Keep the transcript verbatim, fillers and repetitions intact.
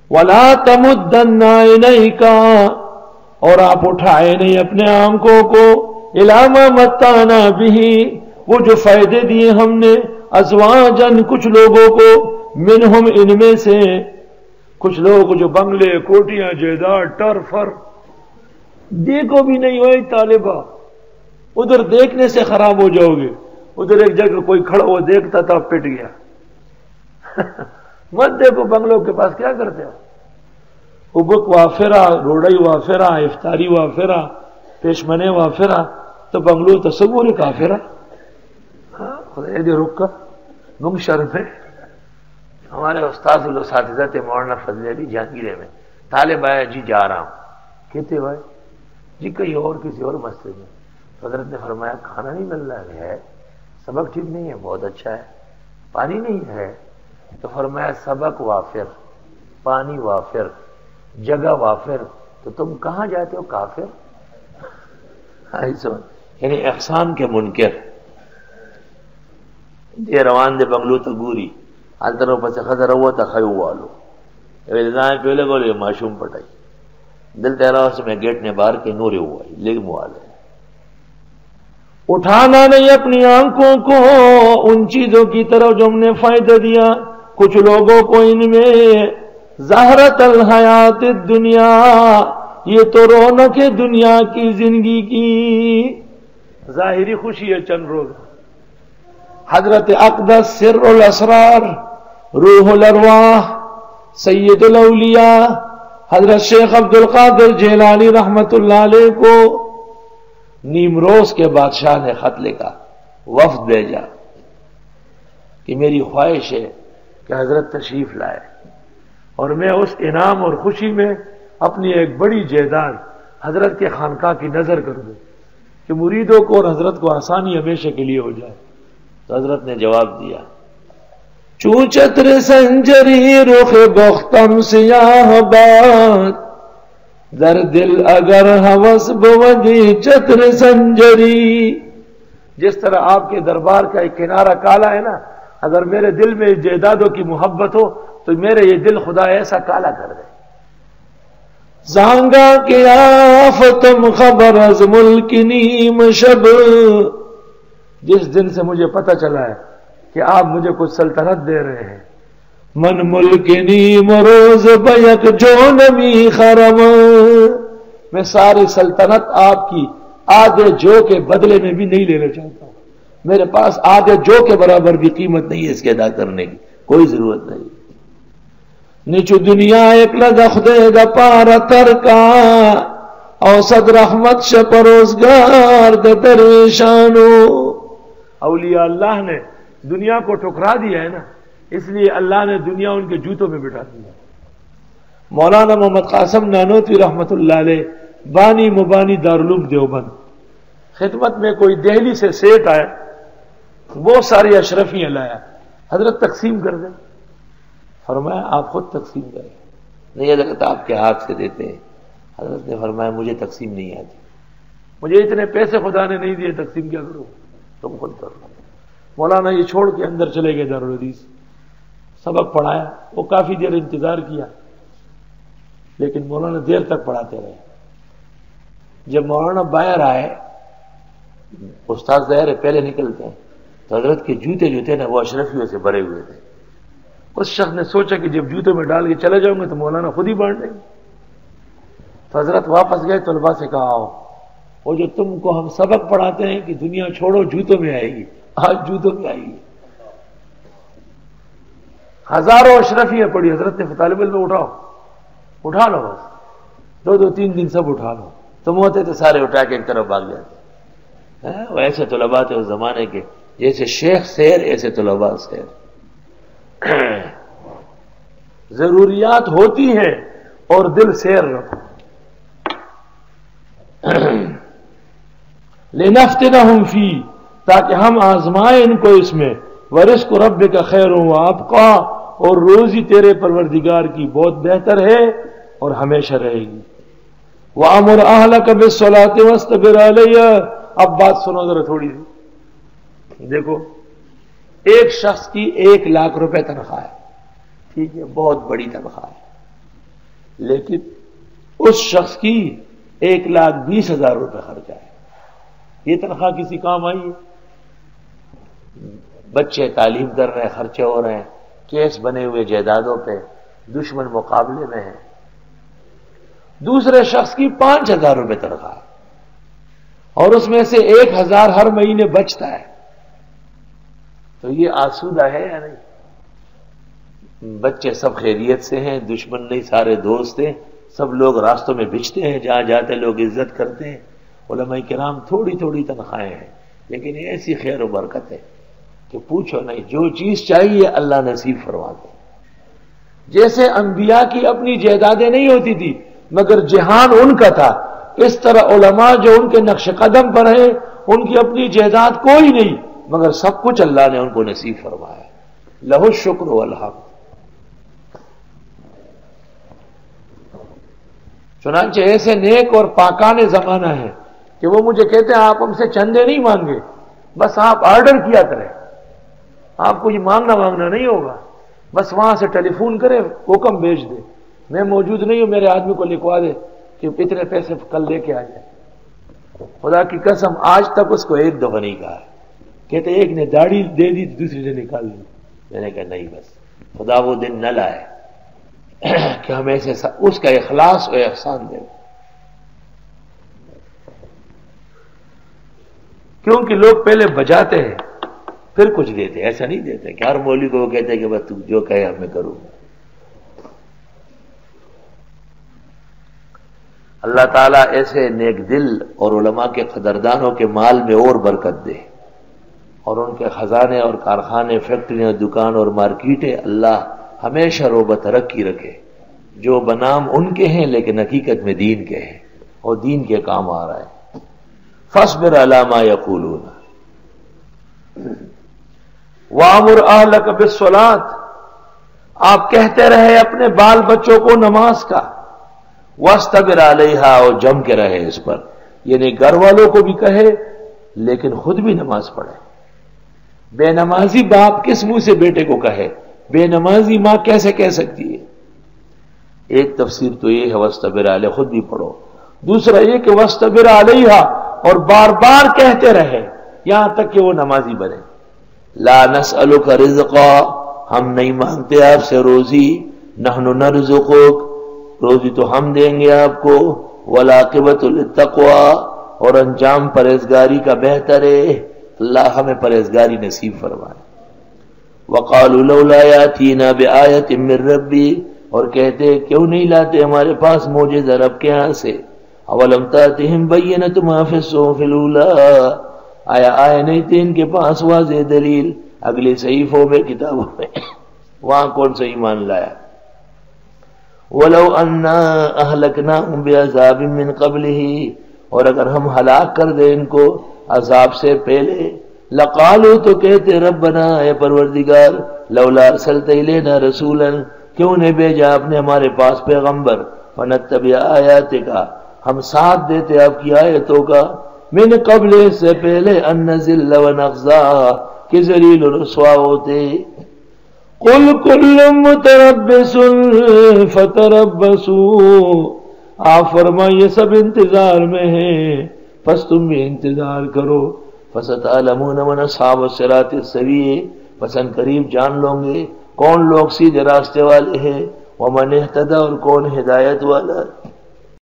وَلَا تَمُدَّنَّ عَيْنَيْكَ، اور آپ اٹھائے نہیں اپنے آنکھوں کو، إِلَىٰ مَا مَتَّعْنَا بِهِ، وہ جو فائدے دیے ہم نے، ازواجن کچھ لوگوں کو، منہم ان میں سے، کچھ لوگ جو بنگلے کوٹیاں جائیداد ٹر فر، دیکھو بھی نہیں ہوئی طالبہ، ادھر دیکھنے سے خراب ہو جاؤ گے، ادھر ایک جگہ کوئی کھڑا ہوا دیکھتا تھا پٹ گیا مت دیکھو بنگلوں کے پاس کیا کرتے ہو، ابک وافرہ، روڑائی وافرہ، افطاری وافرہ، پیشمنے وافرہ، تو بنگلو تصور کافرہ. خدا دے رکا گم شرف ہے. ہمارے استاد الاساتذہ تھے مولانا فضل علی جہانگیرے میں، طالب آیا جی جا رہا ہوں، کہتے بھائی جی کہیں اور کسی اور مسجد میں. حضرت نے فرمایا کھانا نہیں مل رہا ہے، سبق ٹھیک نہیں ہے، بہت اچھا ہے، پانی نہیں ہے، تو فرمایا سبق وافر، پانی وافر، جگہ وافر، تو تم کہاں جاتے ہو کافر. یعنی احسان کے منکر. دے روان دے بنگلو تا گوری آلتنو پس خضر ہوا تا خیو والو ویدنائیں پہلے گولے معشوم پٹائی دل تیرا سے میں گیٹ نے بار کے نورے ہوا ہے لگ موالے. اٹھانا نہیں اپنی آنکھوں کو ان چیزوں کی طرف جو ہم نے فائدہ دیا کچھ لوگوں کو، ان میں زہرت الحیات الدنیا، یہ تو رونق ہے دنیا کی زندگی کی، ظاہری خوشی ہے چند روز. حضرت اقدس سر الاسرار روح الارواح سید الاولیاء حضرت شیخ عبد القادر جیلانی رحمت اللہ علیہ کو نیمروز کے بادشاہ نے خط لکھا، وفد بھیجا کہ میری خواہش ہے کہ حضرت تشریف لائے اور میں اس انعام اور خوشی میں اپنی ایک بڑی جائیداد حضرت کے خانقاہ کی نظر کر دوں کہ مریدوں کو اور حضرت کو آسانی ہمیشہ کے لیے ہو جائے. تو حضرت نے جواب دیا، چوں چتر سنجری رخ بختم سیاہ باد، در دل اگر ہوس بودی چتر سنجری. جس طرح آپ کے دربار کا ایک کنارہ کالا ہے نا، اگر میرے دل میں جائیدادوں کی محبت ہو تو میرے یہ دل خدا ایسا کالا کر دے. زانگا کے آفتم خبر از ملک نیم شب، جس دن سے مجھے پتہ چلا ہے کہ آپ مجھے کچھ سلطنت دے رہے ہیں، من ملک نیم روز بیک جو نمی خرم، میں ساری سلطنت آپ کی آدھے جو کے بدلے میں بھی نہیں لینا چاہتا ہوں. میرے پاس آدھے جو کے برابر بھی قیمت نہیں ہے اس کے ادا کرنے کی، کوئی ضرورت نہیں. نیچو دنیا ایک لگا خدے دا پارا ترکا، اوسط رحمت شپروزگار دا درویشانو. اولیاء اللہ نے دنیا کو ٹھکرا دیا ہے نا، اس لیے اللہ نے دنیا ان کے جوتوں میں بٹھا دیا. مولانا محمد قاسم نانوتوی رحمت اللہ علیہ بانی مبانی دارالعلوم دیوبند، خدمت میں کوئی دہلی سے سیٹ آیا، بہت ساری اشرفیاں لایا، حضرت تقسیم کر دیں. فرمایا آپ خود تقسیم کریں. نہیں یہ لگتا آپ کے ہاتھ سے دیتے ہیں. حضرت نے فرمایا مجھے تقسیم نہیں آتی، مجھے اتنے پیسے خدا نے نہیں دیے، تقسیم کیا کروں، تم خود کرو. مولانا یہ چھوڑ کے اندر چلے گئے دارالحدیث، سبق پڑھایا. وہ کافی دیر انتظار کیا لیکن مولانا دیر تک پڑھاتے رہے. جب مولانا باہر آئے، استاد ظاہر ہے پہلے نکلتے ہیں، تو حضرت کے جوتے جو تھے نا وہ اشرفیوں سے بھرے ہوئے تھے. اس شخص نے سوچا کہ جب جوتوں میں ڈال کے چلے جاؤں گے تو مولانا خود ہی بانٹ دیں گے. تو حضرت واپس گئے، طلباء سے کہا آؤ، وہ جو تم کو ہم سبق پڑھاتے ہیں کہ دنیا چھوڑو جوتوں میں آئے گی، آج جوتوں میں آئے گی. ہزاروں اشرفیاں پڑی. حضرت نے طالب علم میں اٹھاؤ، اٹھا لو، بس دو دو تین دن سب اٹھا لو. تم ہوتے تو سارے اٹھا کے ایک طرف بھاگ جاتے. وہ ایسے طلباء تھے اس زمانے کے، جیسے شیخ سیر ایسے طلباء سیر. ضروریات ہوتی ہیں اور دل سیر رکھو. لنفتنہم فی، تاکہ ہم آزمائیں ان کو اس میں. ورزق ربک خیر و ابقی، اور روزی تیرے پروردگار کی بہت بہتر ہے اور ہمیشہ رہے گی. وَأَمُرْ أَهْلَكَ بِالصَّلَاةِ وَاسْتَبِرْ عَلَيْهَا. اب بات سنو ذرا تھوڑی سی. دیکھو ایک شخص کی ایک لاکھ روپے تنخواہ ہے، ٹھیک ہے، بہت بڑی تنخواہ ہے. لیکن اس شخص کی ایک لاکھ بیس ہزار روپے خرچہ ہے. یہ تنخواہ کسی کام آئی ہے؟ بچے تعلیم کر رہے ہیں، خرچے ہو رہے ہیں، کیس بنے ہوئے جائیدادوں پہ، دشمن مقابلے میں ہے. دوسرے شخص کی پانچ ہزار روپے تنخواہ اور اس میں سے ایک ہزار ہر مہینے بچتا ہے. تو یہ آسودہ ہے یا نہیں؟ بچے سب خیریت سے ہیں، دشمن نہیں، سارے دوست ہیں، سب لوگ راستوں میں بچتے ہیں، جہاں جاتے لوگ عزت کرتے ہیں. علماء کرام تھوڑی تھوڑی تنخواہیں ہیں، لیکن ایسی خیر و برکت ہے کہ پوچھو نہیں. جو چیز چاہیے اللہ نصیب فرما دے. جیسے انبیاء کی اپنی جائیدادیں نہیں ہوتی تھی مگر جہان ان کا تھا، اس طرح علماء جو ان کے نقش قدم پر ہیں ان کی اپنی جائیداد کوئی نہیں مگر سب کچھ اللہ نے ان کو نصیب فرمایا. لہو الشکر والحمد. چنانچہ ایسے نیک اور پاکانے زمانہ ہے کہ وہ مجھے کہتے ہیں آپ ہم سے چندے نہیں مانگے، بس آپ آرڈر کیا کریں، آپ کو یہ مانگنا مانگنا نہیں ہوگا، بس وہاں سے ٹیلی فون کرے، حکم بھیج دے، میں موجود نہیں ہوں، میرے آدمی کو لکھوا دے کہ اتنے پیسے کل لے کے آ جائے. خدا کی قسم آج تک اس کو ایک دفعہ نہیں کہا ہے. کہتے ایک نے داڑھی دے دی دوسری نے نکال لی. میں نے کہا نہیں، بس خدا وہ دن نہ لائے کہ ہم ایسے اس کا اخلاص و احسان دیں. کیونکہ لوگ پہلے بجاتے ہیں پھر کچھ دیتے، ایسا نہیں دیتے کہ ہر مولوی کو وہ کہتے ہیں کہ بس تو جو کہے ہم میں کروں. اللہ تعالیٰ ایسے نیک دل اور علماء کے قدردانوں کے مال میں اور برکت دے، اور ان کے خزانے اور کارخانے، فیکٹریاں، دکان اور مارکیٹیں اللہ ہمیشہ روبہ ترقی رکھے. جو بنام ان کے ہیں لیکن حقیقت میں دین کے ہیں اور دین کے کام آ رہا ہے. فاصبر علی ما یقولون وامر اہلک بالصلاۃ. آپ کہتے رہے اپنے بال بچوں کو نماز کا، واستبر علیہا، اور جم کے رہے اس پر، یعنی گھر والوں کو بھی کہے لیکن خود بھی نماز پڑھے. بے نمازی باپ کس منہ سے بیٹے کو کہے؟ بے نمازی ماں کیسے کہہ سکتی ہے؟ ایک تفسیر تو یہ ہے واستبر علیہ، خود بھی پڑھو. دوسرا یہ کہ واستبر علیہا، اور بار بار کہتے رہے یہاں تک کہ وہ نمازی بنے. لا نسألک رزقا، ہم نہیں مانگتے آپ سے روزی، نحن نرزقک، روزی تو ہم دیں گے آپ کو. والعاقبۃ للتقوی، اور انجام پرہیزگاری کا بہتر ہے. اللہ ہمیں پرہیزگاری نصیب فرمائے. وقالوا لولا یاتینا بآیۃ من ربی، اور کہتے کیوں نہیں لاتے ہمارے پاس معجزہ رب کے ہاں سے. اولم تاتہم بینۃ ما فی الصحف الاولی، آیا آئے نہیں تھے ان کے پاس واضح دلیل اگلے صحیفوں میں، کتابوں میں؟ وہاں کون سا ایمان لایا؟ وَلَوْ أَنَّا أَهْلَكْنَاهُمْ بِعَذَابٍ مِّن قَبْلِهِ، اور اگر ہم ہلاک کر دیں ان کو عذاب سے پہلے، لَقَالُوا، تو کہتے ربنا، اے پروردگار، لولا ارسلت الینا رسولا، کیوں نے بھیجا آپ نے ہمارے پاس پیغمبر، فنتبع آیاتک، ہم ساتھ دیتے آپ کی آیتوں کا، من قبل، سے پہلے، ان نذل ونخزا، کہ ذلیل و رسوا ہوتے. قل کل متربص فتربصوا، آپ فرمائیے سب انتظار میں ہیں پس تم بھی انتظار کرو. فستعلمون من اصحاب الصراط السوی، پس ان قریب جان لوں گے کون لوگ سیدھے راستے والے ہیں. ومن اہتدی، اور کون ہدایت والا.